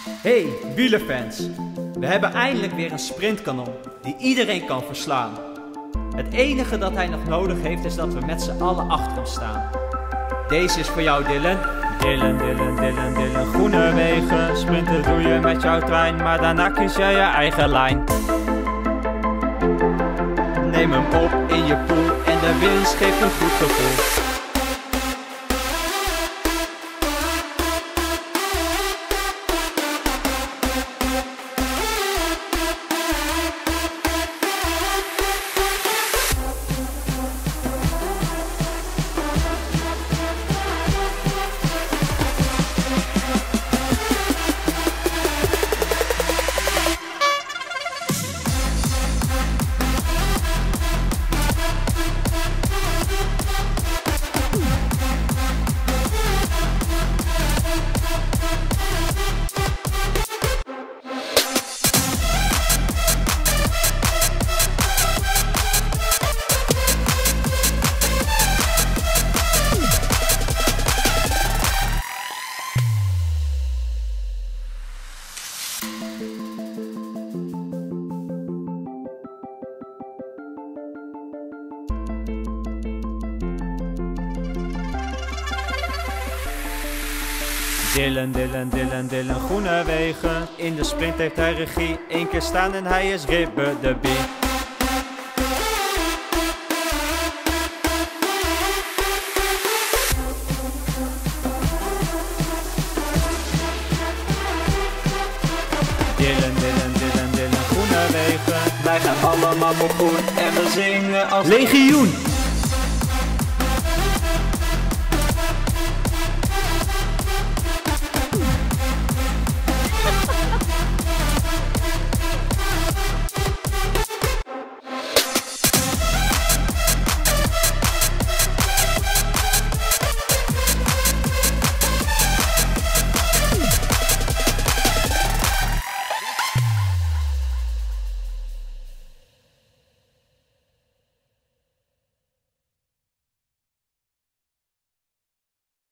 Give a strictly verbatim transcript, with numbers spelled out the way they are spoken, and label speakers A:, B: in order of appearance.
A: Hey, wielerfans! We hebben eindelijk weer een sprintkanon die iedereen kan verslaan. Het enige dat hij nog nodig heeft is dat we met z'n allen achter hem staan. Deze is voor jou, Dylan.
B: Dylan, Dylan, Dylan, Dylan, Groenewegen. Sprinten doe je met jouw trein, maar daarna kies jij je eigen lijn.
A: Neem hem op in je pool en de winst geeft een goed gevoel.
B: Dylan, Dylan, Dylan, Dylan, Groenewegen. In de sprint heeft hij regie. Eén keer staan en hij is Ribbe de Bie. Dylan, Dylan, Dylan, Dylan, Groenewegen.
A: Wij gaan allemaal op groen en we zingen als
B: Legioen!